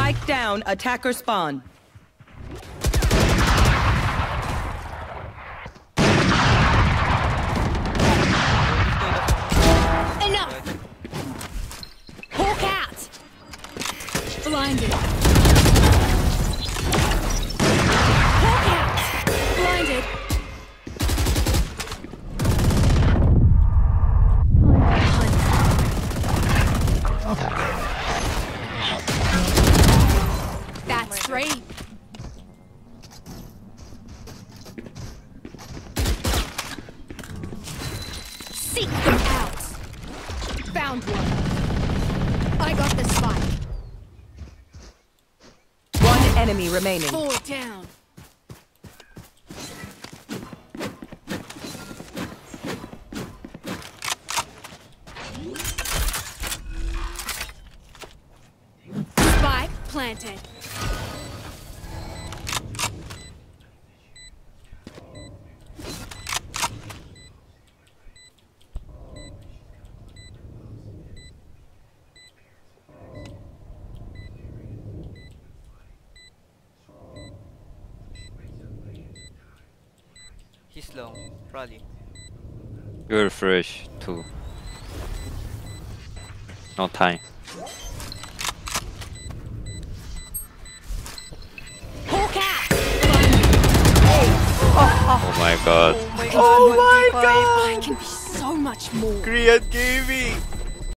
Spike down, attacker spawn. Enough! Hawk out! Blinded. Hawk out! Blinded. That's three. Seek them out. Found one. I got the spike. One enemy remaining. Four down. Spike planted. He's low, probably. You're fresh too. No time. Hawk out! Oh my god. Oh my god! I can be so much more. ChriAn gaming!